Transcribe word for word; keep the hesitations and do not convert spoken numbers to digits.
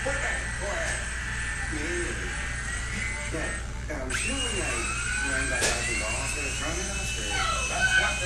Put that, go ahead. Me? Yeah. Um, you know when I ran that thousand dollars for the front of us, or that's what